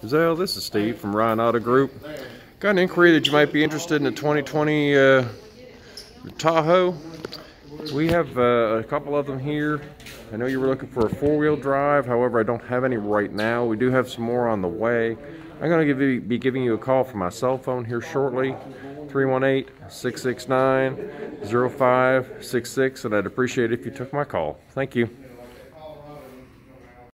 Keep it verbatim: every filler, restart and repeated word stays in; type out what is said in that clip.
Zell, this is Steve from Ryan Auto Group. Got an inquiry that you might be interested in the twenty twenty uh, Tahoe. We have uh, a couple of them here. I know you were looking for a four-wheel drive, however I don't have any right now. We do have some more on the way. I'm going to be giving you a call from my cell phone here shortly, three one eight, six six nine, zero five six six, and I'd appreciate it if you took my call. Thank you.